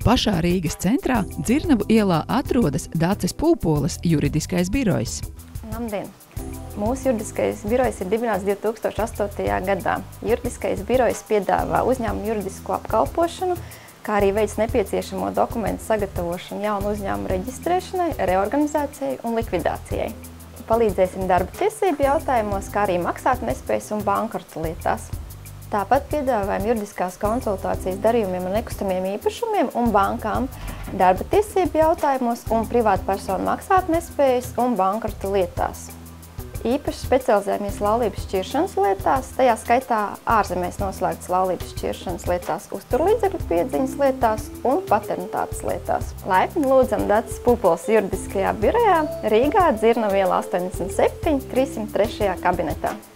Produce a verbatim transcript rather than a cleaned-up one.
Pašā Rīgas centrā, Dzirnavu ielā, atrodas Daces Pūpoles juridiskais birojs. Labdien! Mūsu juridiskais birojs ir dibināts divi tūkstoši astotajā gadā. Juridiskais birojs piedāvā uzņēmumu juridisko apkalpošanu, kā arī veids nepieciešamo dokumentu sagatavošanu jaunu uzņēmumu reģistrēšanai, reorganizācijai un likvidācijai. Palīdzēsim darba tiesību jautājumos, kā arī maksātnespējas un bankrota lietās. Tāpat piedāvājam juridiskās konsultācijas darījumiem un nekustamiem īpašumiem un bankām, darba tiesību jautājumos un privātpersonu maksātnespējas un bankrota lietās. Īpaši specializējamies laulības šķiršanas lietās, tajā skaitā ārzemēs noslēgtas laulības šķiršanas lietās, uzturlīdzekļu piedziņas lietās un paternitātes lietās. Laipni lūdzam Daces Pūpoles juridiskajā birojā Rīgā, Dzirnavu ielā astoņdesmit septiņi, trīssimt trešajā kabinetā.